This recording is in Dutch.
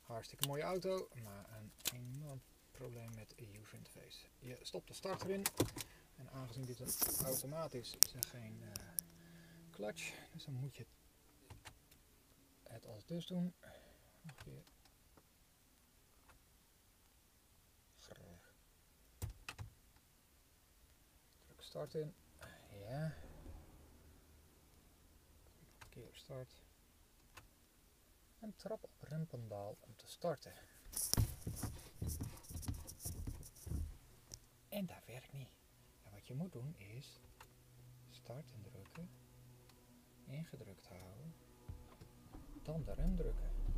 Hartstikke mooie auto, maar een enorm probleem met de user interface. Je stopt de start erin en aangezien dit een automaat is er geen clutch, dus dan moet je het als dus doen. Nog weer. Druk start in. Ja. Keer start. En trap op rempedaal om te starten. En dat werkt niet. En wat je moet doen is start indrukken, ingedrukt houden, dan de rem drukken.